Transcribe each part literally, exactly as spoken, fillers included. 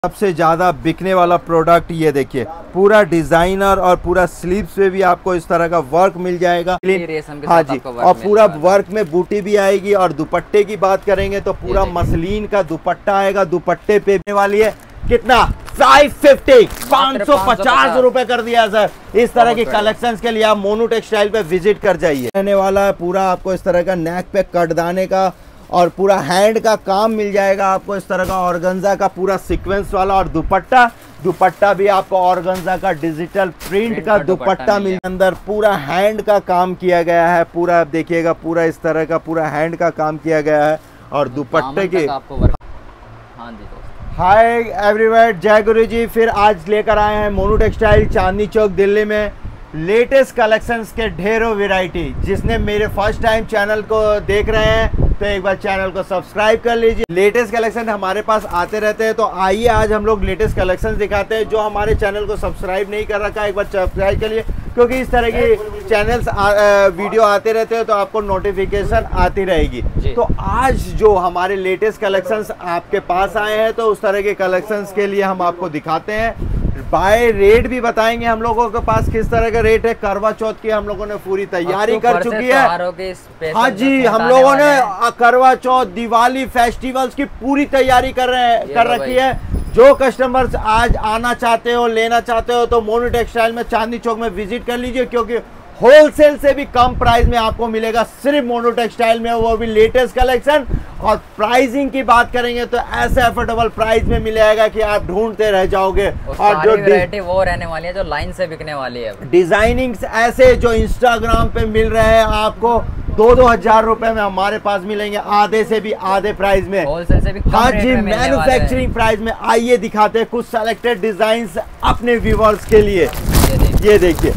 सबसे ज़्यादा बिकने वाला प्रोडक्ट ये देखिए, पूरा डिजाइनर और पूरा स्लीव्स पे भी आपको इस तरह का वर्क मिल जाएगा। हाँ जी, और पूरा वर्क में बूटी भी आएगी। और दुपट्टे की बात करेंगे तो पूरा मसलिन का दुपट्टा आएगा। दुपट्टे पे वाली है कितना फाइव फिफ्टी पाँच सौ पचास रुपए कर दिया सर। इस तरह की कलेक्शंस के लिए आप मोनू टेक्सटाइल पे विजिट कर जाइए। रहने वाला है पूरा आपको इस तरह का नेक पे कटदाने का और पूरा हैंड का काम मिल जाएगा आपको इस तरह का ऑर्गेन्जा का पूरा सीक्वेंस वाला। और दुपट्टा दुपट्टा भी आपको ऑर्गेन्जा का डिजिटल प्रिंट का दुपट्टा मिल, अंदर पूरा हैंड का काम किया गया है। पूरा आप देखिएगा, पूरा इस तरह का पूरा हैंड का काम किया गया है। और दुपट्टे के हाय एवरीवन, जय गुरु जी। फिर आज लेकर आए हैं मोनू टेक्सटाइल चांदनी चौक दिल्ली में लेटेस्ट कलेक्शंस के ढेरों वैरायटी। जिसने मेरे फर्स्ट टाइम चैनल को देख रहे हैं तो एक बार चैनल को सब्सक्राइब कर लीजिए। लेटेस्ट कलेक्शन हमारे पास आते रहते हैं, तो आइए आज हम लोग लेटेस्ट कलेक्शन दिखाते हैं। जो हमारे चैनल को सब्सक्राइब नहीं कर रखा है एक बार सब्सक्राइब कर लिए, क्योंकि इस तरह की चैनल्स वीडियो आते रहते हैं तो आपको नोटिफिकेशन आती रहेगी। तो आज जो हमारे लेटेस्ट कलेक्शंस आपके पास आए हैं तो उस तरह के कलेक्शंस के लिए हम आपको दिखाते हैं। बाय रेट भी बताएंगे हम लोगों के पास किस तरह का रेट है। करवा चौथ की हम लोगों ने पूरी तैयारी कर चुकी है। हाँ जी, हम लोगों ने करवा चौथ, दिवाली, फेस्टिवल्स की पूरी तैयारी कर रहे हैं कर रखी है। जो कस्टमर्स आज आना चाहते हो, लेना चाहते हो तो मोनू टेक्सटाइल में चांदनी चौक में विजिट कर लीजिए, क्योंकि होलसेल से भी कम प्राइस में आपको मिलेगा सिर्फ मोनू टेक्सटाइल में, वो भी लेटेस्ट कलेक्शन। और प्राइसिंग की बात करेंगे तो ऐसे अफोर्डेबल प्राइस में मिलेगा कि आप ढूंढते रह जाओगे। और जो वैरायटी वो रहने वाली है जो लाइन से बिकने वाली है। डिजाइनिंग्स ऐसे जो इंस्टाग्राम पे मिल रहे हैं आपको दो दो हजार रुपए में हमारे पास मिलेंगे, आधे से भी आधे प्राइस में, होलसेल से भी कम रेट में मिलने वाले हैं। मैन्युफैक्चरिंग प्राइस में आइए दिखाते हैं कुछ सेलेक्टेड डिजाइन्स अपने व्यूअर्स के लिए। ये देखिए,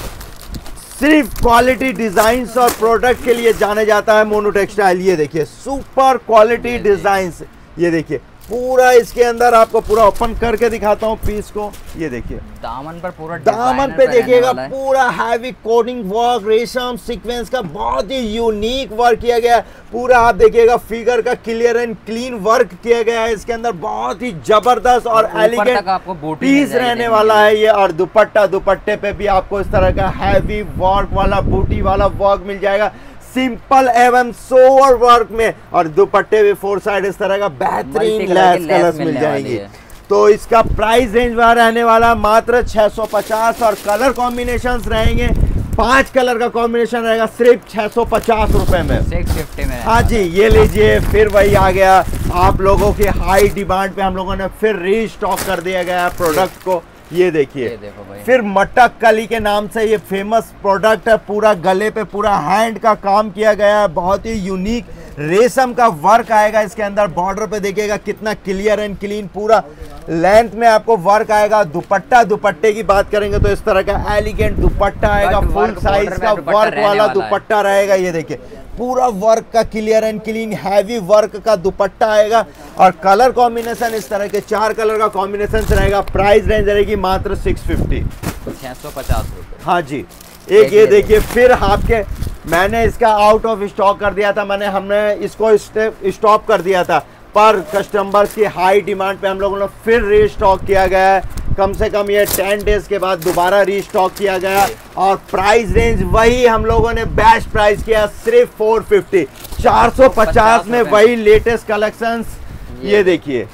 सिर्फ क्वालिटी डिजाइन्स और प्रोडक्ट के लिए जाने जाता है मोनू टेक्सटाइल। ये देखिए सुपर क्वालिटी डिजाइन्स। ये देखिए पूरा इसके अंदर आपको पूरा ओपन करके दिखाता हूँ पीस को। ये देखिए दामन पर पूरा दामन पे देखिएगा पूरा हैवी कोडिंग वर्क, रेशम सीक्वेंस का बहुत ही यूनिक वर्क किया गया है। पूरा आप देखिएगा फिगर का क्लियर एंड क्लीन वर्क किया गया है इसके अंदर। बहुत ही जबरदस्त और एलिगेंट आपको पीस रहने वाला है ये। और दुपट्टा दुपट्टे पे भी आपको इस तरह का हैवी वर्क वाला बूटी वाला वर्क मिल जाएगा, सिंपल एवं सोवर वर्क में। और दुपट्टे भी फोर साइड इस तरह का बेहतरीन लेस कलर्स मिल जाएंगे। तो इसका प्राइस रेंज वहाँ रहने वाला मात्र छह सौ पचास। और कलर कॉम्बिनेशंस रहेंगे, पांच कलर का कॉम्बिनेशन रहेगा सिर्फ छह सौ पचास रुपए में, सिक्स फिफ्टी में। हाँ जी, ये लीजिए। फिर वही आ गया, आप लोगों की हाई डिमांड पे हम लोगों ने फिर रीस्टॉक कर दिया गया प्रोडक्ट को। ये देखिए, फिर मटक कली के नाम से ये फेमस प्रोडक्ट है। पूरा गले पे पूरा हैंड का काम किया गया है, बहुत ही यूनिक रेशम का वर्क आएगा इसके अंदर। बॉर्डर पे देखिएगा कितना क्लियर एंड क्लीन, पूरा लेंथ में आपको वर्क आएगा। दुपट्टा दुपट्टे की बात करेंगे तो इस तरह का एलिगेंट दुपट्टा आएगा, फुल साइज का वर्क वाला दुपट्टा रहेगा। ये देखिए पूरा वर्क का clear and clean heavy work का दुपट्टा आएगा। और कलर कॉम्बिनेशन इस तरह के चार कलर का कॉम्बिनेशन रहेगा। प्राइस रेंज रहेगी मात्र सिक्स फिफ्टी, छह सौ पचास रुपए। हाँ जी, एक ये देखिए, फिर आपके मैंने इसका आउट ऑफ स्टॉक कर दिया था, मैंने हमने इसको स्टॉप कर दिया था, पर कस्टमर्स की हाई डिमांड पे हम लोगों ने फिर रीस्टॉक किया गया है। कम से कम ये टेन डेज के बाद दोबारा रीस्टॉक किया गया। और प्राइस रेंज वही हम लोगों ने बेस्ट प्राइस किया, सिर्फ फोर फिफ्टी, चार सौ पचास में वही लेटेस्ट कलेक्शंस। ये देखिए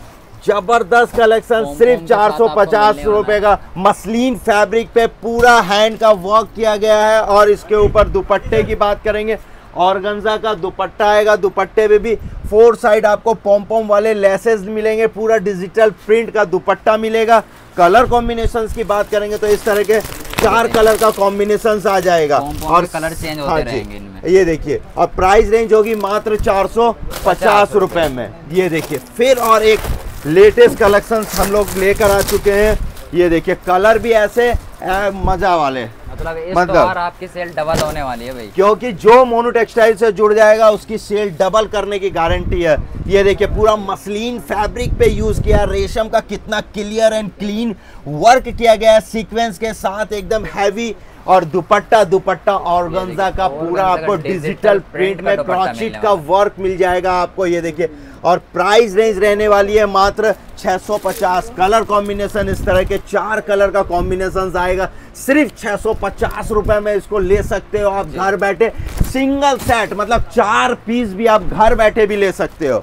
जबरदस्त कलेक्शन, सिर्फ चार सौ पचास रुपए का मसलिन फैब्रिक पे पूरा हैंड का वर्क किया गया है। और इसके ऊपर दुपट्टे की बात करेंगे, ऑर्गेन्जा का दुपट्टा आएगा। दुपट्टे पे भी फोर साइड आपको पॉम पॉम वाले लेसेस मिलेंगे, पूरा डिजिटल प्रिंट का दुपट्टा मिलेगा। कलर कॉम्बिनेशंस की बात करेंगे तो इस तरह के चार कलर का कॉम्बिनेशंस आ जाएगा और कलर चेंज होते रहेंगे इनमें। ये देखिए, और प्राइस रेंज होगी मात्र चार सौ पचास रुपए में। ये देखिए, फिर और एक लेटेस्ट कलेक्शंस हम लोग लेकर आ चुके हैं। ये देखिए कलर भी ऐसे आ, मजा वाले, मतलब इस मतलब बार आपकी सेल डबल होने वाली है भाई, क्योंकि जो मोनू टेक्सटाइल से जुड़ जाएगा उसकी सेल डबल करने की गारंटी है। ये देखिए पूरा मसलिन फैब्रिक पे यूज किया, रेशम का कितना क्लियर एंड क्लीन वर्क किया गया है सीक्वेंस के साथ, एकदम हैवी। और दुपट्टा दुपट्टा ऑर्गेन्जा का पूरा आपको डिजिटल प्रिंट में क्रॉचेट का वर्क मिल जाएगा आपको। ये देखिए और प्राइस रेंज रहने वाली है मात्र छह सौ पचास। कलर कॉम्बिनेशन इस तरह के चार कलर का कॉम्बिनेशन आएगा, सिर्फ छह सौ पचास रुपए में इसको ले सकते हो आप घर बैठे। सिंगल सेट मतलब चार पीस भी आप घर बैठे भी ले सकते हो।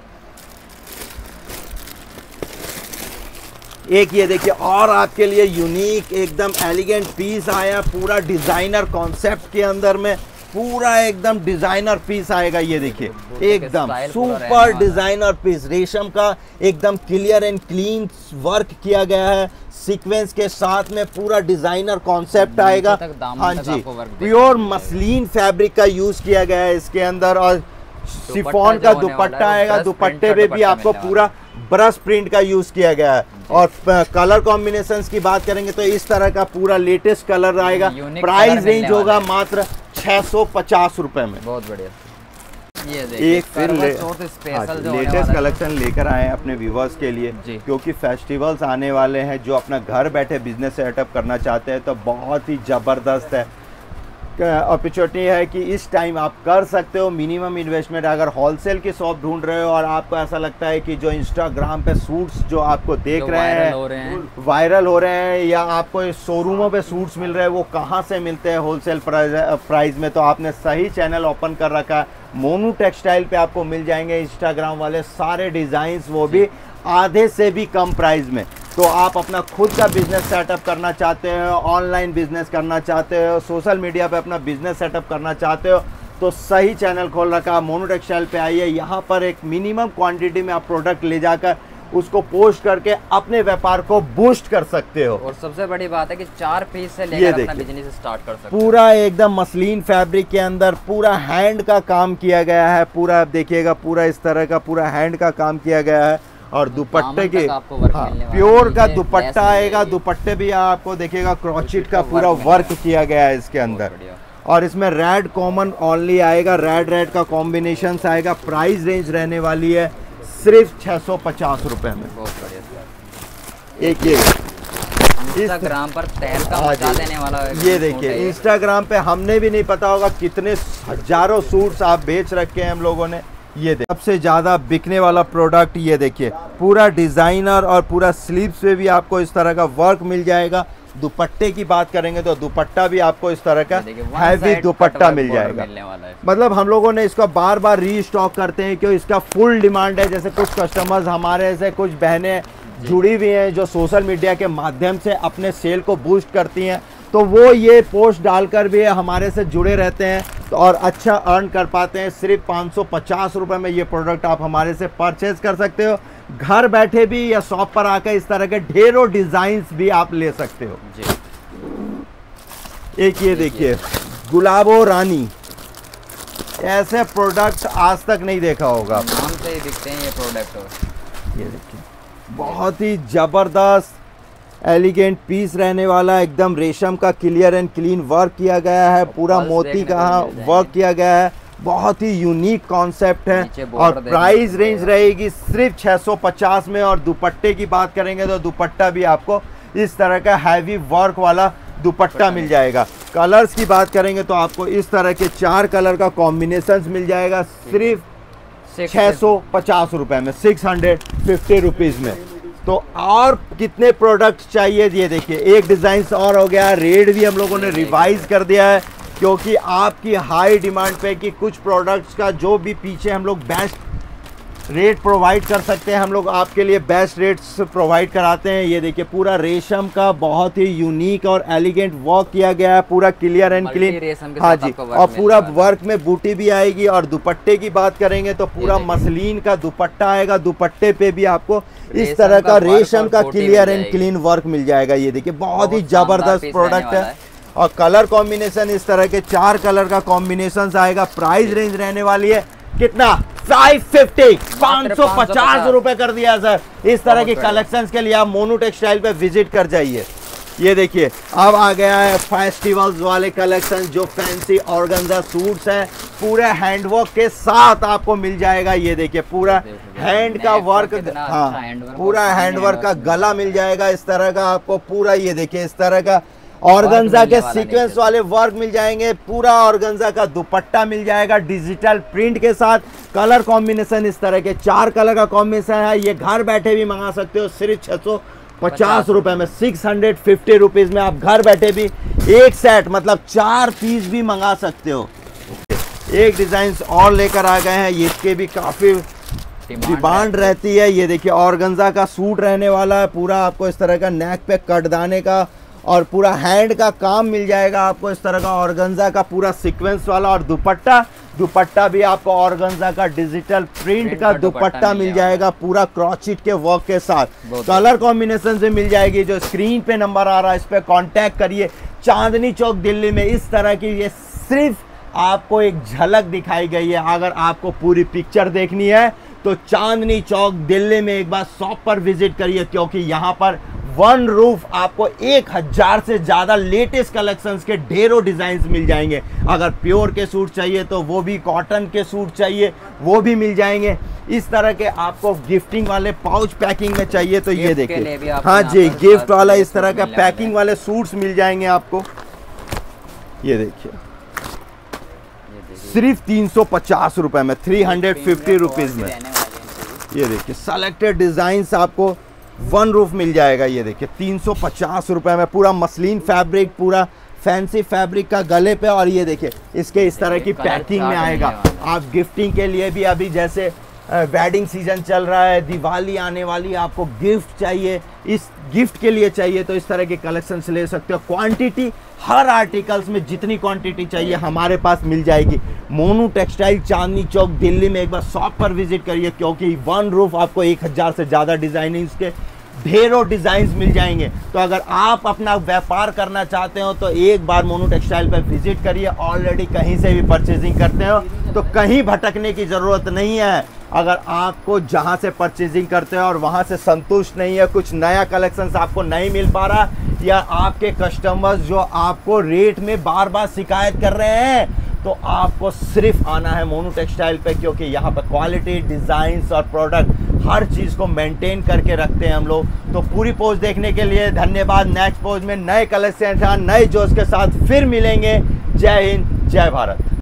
एक ये देखिए और आपके लिए यूनिक एकदम एलिगेंट पीस आया, पूरा डिजाइनर कॉन्सेप्ट के अंदर में, पूरा एकदम डिजाइनर पीस आएगा। ये देखिए एकदम सुपर डिजाइनर पीस, रेशम का एकदम क्लियर एंड क्लीन वर्क किया गया है, सीक्वेंस के साथ में पूरा डिजाइनर कॉन्सेप्ट आएगा। हाँ जी, प्योर मसलिन फैब्रिक का यूज किया गया है इसके अंदर, और शिफॉन का दुपट्टा आएगा। दुपट्टे पे भी आपको पूरा ब्रश प्रिंट का यूज किया गया है। और कलर कॉम्बिनेशंस की बात करेंगे तो इस तरह का पूरा लेटेस्ट कलर आएगा। प्राइस रेंज होगा मात्र छह सौ पचास रुपए में। बहुत बढ़िया। ये एक फिर ले, स्पेशल लेटेस्ट कलेक्शन लेकर आए हैं अपने व्यूवर्स के लिए, क्योंकि फेस्टिवल्स आने वाले हैं। जो अपना घर बैठे बिजनेस सेटअप करना चाहते हैं तो बहुत ही ज़बरदस्त है अपॉर्चुनिटी है कि इस टाइम आप कर सकते हो मिनिमम इन्वेस्टमेंट। अगर होलसेल की शॉप ढूंढ रहे हो और आपको ऐसा लगता है कि जो इंस्टाग्राम पे सूट्स जो आपको देख जो रहे हैं, हो रहे हैं वायरल हो रहे हैं, या आपको शोरूमों पे सूट्स मिल रहे हैं, वो कहाँ से मिलते हैं होलसेल प्राइस में, तो आपने सही चैनल ओपन कर रखा है। मोनू टेक्सटाइल पे आपको मिल जाएंगे इंस्टाग्राम वाले सारे डिज़ाइंस, वो भी आधे से भी कम प्राइस में। तो आप अपना खुद का बिजनेस सेटअप करना चाहते हो, ऑनलाइन बिजनेस करना चाहते हो, सोशल मीडिया पे अपना बिजनेस सेटअप करना चाहते हो, तो सही चैनल खोल रखा। मोनू टेक्सटाइल पे आइए, यहाँ पर एक मिनिमम क्वांटिटी में आप प्रोडक्ट ले जाकर उसको पोस्ट करके अपने व्यापार को बूस्ट कर सकते हो। और सबसे बड़ी बात है कि चार पीस से लेकर अपना बिजनेस स्टार्ट कर सकते हो। पूरा एकदम मसलिन फैब्रिक के अंदर पूरा हैंड का काम किया गया है। पूरा आप देखिएगा, पूरा इस तरह का पूरा हैंड का काम किया गया है। और दुपट्टे के हाँ, प्योर का दुपट्टा आएगा। दुपट्टे भी आपको देखिएगा क्रॉचिट का पूरा वर्क किया गया है इसके अंदर। और इसमें रेड कॉमन ओनली आएगा, रेड रेड का कॉम्बिनेशन आएगा। प्राइस रेंज रहने वाली है सिर्फ छह सौ पचास रुपए में। एक ये इंस्टाग्राम पर तहल का मचा देने वाला है। ये देखिए इंस्टाग्राम पे हमने भी नहीं पता होगा कितने हजारों सूट्स आप बेच रखे हैं हम लोगों ने। ये देखिए सबसे ज़्यादा बिकने वाला प्रोडक्ट, ये देखिए पूरा डिज़ाइनर और पूरा स्लीव्स पे भी आपको इस तरह का वर्क मिल जाएगा। दुपट्टे की बात करेंगे तो दुपट्टा भी आपको इस तरह का हैवी दुपट्टा मिल जाएगा। मतलब हम लोगों ने इसको बार बार रीस्टॉक करते हैं क्योंकि इसका फुल डिमांड है। जैसे कुछ कस्टमर्स हमारे से कुछ बहनें जुड़ी हुई हैं जो सोशल मीडिया के माध्यम से अपने सेल को बूस्ट करती हैं, तो वो ये पोस्ट डालकर भी हमारे से जुड़े रहते हैं तो और अच्छा अर्न कर पाते हैं। सिर्फ पाँच सौ पचास रुपये में ये प्रोडक्ट आप हमारे से परचेज कर सकते हो। घर बैठे भी या शॉप पर आकर इस तरह के ढेरों डिज़ाइंस भी आप ले सकते हो जी। एक ये देखिए गुलाबो रानी, ऐसे प्रोडक्ट आज तक नहीं देखा होगा। नाम से ही दिखते हैं ये प्रोडक्ट। ये देखिए बहुत ही ज़बरदस्त एलिगेंट पीस रहने वाला, एकदम रेशम का क्लियर एंड क्लीन वर्क किया गया है। पूरा मोती का वर्क किया गया है। बहुत ही यूनिक कॉन्सेप्ट है। और प्राइस रेंज रहेगी सिर्फ छह सौ पचास में। और दुपट्टे की बात करेंगे तो दुपट्टा भी आपको इस तरह का हैवी वर्क वाला दुपट्टा मिल जाएगा। कलर्स की बात करेंगे तो आपको इस तरह के चार कलर का कॉम्बिनेशन मिल जाएगा सिर्फ छह सौ पचास रुपए में, सिक्स हंड्रेड फिफ्टी रुपीज़ में। तो और कितने प्रोडक्ट चाहिए, ये देखिए एक डिज़ाइन और हो गया। रेट भी हम लोगों ने रिवाइज कर दिया है क्योंकि आपकी हाई डिमांड पे कि कुछ प्रोडक्ट्स का जो भी पीछे हम लोग बेस्ट रेट प्रोवाइड कर सकते हैं, हम लोग आपके लिए बेस्ट रेट्स प्रोवाइड कराते हैं। ये देखिए पूरा रेशम का बहुत ही यूनिक और एलिगेंट वर्क किया गया है, पूरा क्लियर एंड क्लीन। हाँ जी, और पूरा वर्क में बूटी भी आएगी। और दुपट्टे की बात करेंगे तो पूरा मसलिन का दुपट्टा आएगा। दुपट्टे पे भी आपको इस तरह का रेशम का क्लियर एंड क्लीन वर्क मिल जाएगा। ये देखिए बहुत ही जबरदस्त प्रोडक्ट है। और कलर कॉम्बिनेशन इस तरह के चार कलर का कॉम्बिनेशन आएगा। प्राइस रेंज रहने वाली है कितना, फाइव फिफ्टी, पाँच सौ पचास रुपए कर दिया सर। इस तरह के कलेक्शंस के लिए आप मोनू टेक्सटाइल पे विजिट कर जाइए। ये देखिए अब आ गया है फेस्टिवल्स वाले कलेक्शन, जो फैंसी ऑर्गेन्जा सूट्स हैं पूरे हैंडवर्क के साथ आपको मिल जाएगा। ये देखिए पूरा हैंड का वर्क, हाँ पूरा हैंडवर्क का गला मिल जाएगा इस तरह का आपको। पूरा ये देखिए इस तरह का ऑर्गेन्जा के सीक्वेंस वाले वर्क मिल जाएंगे, पूरा ऑर्गेन्जा का दुपट्टा मिल जाएगा डिजिटल प्रिंट के साथ। कलर कॉम्बिनेशन इस तरह के चार कलर का कॉम्बिनेशन है। ये घर बैठे भी मंगा सकते हो सिर्फ छह सौ पचास रुपए में, सिक्स हंड्रेड फिफ्टी रुपीज में आप घर बैठे भी एक सेट मतलब चार पीस भी मंगा सकते हो। एक डिजाइन और लेकर आ गए हैं, ये इसके भी काफी डिमांड रहती है। ये देखिए ऑर्गेन्जा का सूट रहने वाला है, पूरा आपको इस तरह का नेक पे कटदाने का और पूरा हैंड का काम मिल जाएगा आपको इस तरह का ऑर्गेन्जा का पूरा सीक्वेंस वाला। और दुपट्टा दुपट्टा भी आपको ऑर्गेन्जा का डिजिटल प्रिंट, प्रिंट का दुपट्टा मिल जाएगा पूरा क्रॉचिट के वर्क के साथ। कलर कॉम्बिनेशन से मिल जाएगी। जो स्क्रीन पे नंबर आ रहा है इस पे कांटेक्ट करिए। चांदनी चौक दिल्ली में इस तरह की ये सिर्फ आपको एक झलक दिखाई गई है। अगर आपको पूरी पिक्चर देखनी है तो चांदनी चौक दिल्ली में एक बार शॉप पर विजिट करिए, क्योंकि यहाँ पर वन रूफ आपको एक हजार से ज्यादा लेटेस्ट कलेक्शंस के ढेरों डिजाइन मिल जाएंगे। अगर प्योर के सूट चाहिए तो वो भी, कॉटन के सूट चाहिए वो भी मिल जाएंगे। इस तरह के आपको गिफ्टिंग वाले पाउच पैकिंग में चाहिए तो ये देखिए, हाँ जी, गिफ्ट वाला इस तरह का पैकिंग वाले सूट्स मिल जाएंगे आपको। ये देखिए सिर्फ तीन सौ पचास रुपए में, थ्री हंड्रेड फिफ्टी रुपीज में। ये देखिए सेलेक्टेड डिजाइन आपको वन रूफ मिल जाएगा। ये देखिए तीन सौ पचास रुपए में, पूरा मसलिन फैब्रिक, पूरा फैंसी फैब्रिक का गले पे। और ये देखिए इसके इस तरह की पैकिंग में आएगा। आप गिफ्टिंग के लिए भी, अभी जैसे वेडिंग सीजन चल रहा है, दिवाली आने वाली, आपको गिफ्ट चाहिए, इस गिफ्ट के लिए चाहिए तो इस तरह के कलेक्शन से ले सकते हो। क्वांटिटी हर आर्टिकल्स में जितनी क्वांटिटी चाहिए हमारे पास मिल जाएगी। मोनू टेक्सटाइल चांदनी चौक दिल्ली में एक बार शॉप पर विजिट करिए, क्योंकि वन रूफ आपको एक हजार से ज़्यादा डिजाइनिंग्स के ढेरों डिजाइन्स मिल जाएंगे। तो अगर आप अपना व्यापार करना चाहते हो तो एक बार मोनू टेक्सटाइल पर विजिट करिए। ऑलरेडी कहीं से भी परचेजिंग करते हो तो कहीं भटकने की ज़रूरत नहीं है। अगर आपको जहां से परचेजिंग करते हो और वहां से संतुष्ट नहीं है, कुछ नया कलेक्शंस आपको नहीं मिल पा रहा, या आपके कस्टमर्स जो आपको रेट में बार बार शिकायत कर रहे हैं, तो आपको सिर्फ आना है मोनू टेक्सटाइल पे, क्योंकि यहाँ पर क्वालिटी, डिज़ाइंस और प्रोडक्ट हर चीज़ को मेंटेन करके रखते हैं हम लोग। तो पूरी पोस्ट देखने के लिए धन्यवाद। नेक्स्ट पोस्ट में नए कलेक्शन, नए जोश के साथ फिर मिलेंगे। जय हिंद, जय भारत।